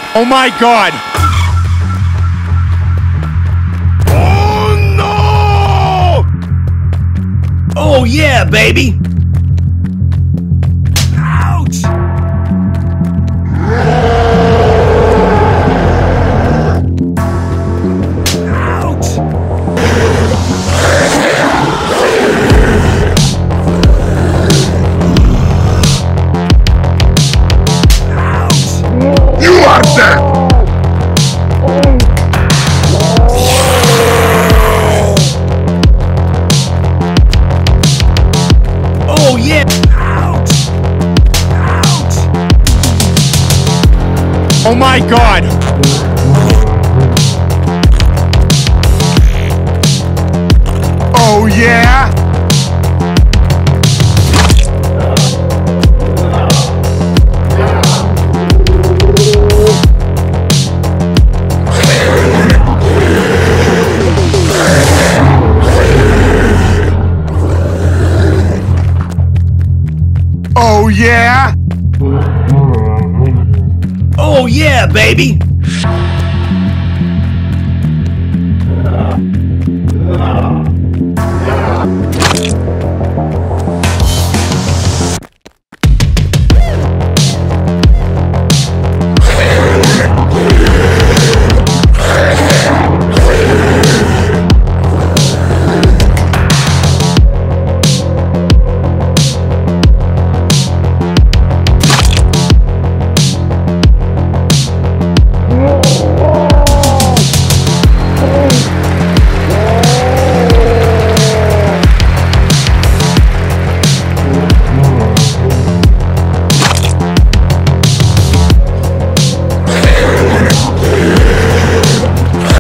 Oh my god! Oh no! Oh yeah, baby! Ouch! Ouch! You are dead! Oh yeah! Ouch! Ouch! Oh my god! Oh yeah? Oh yeah? Oh yeah, baby!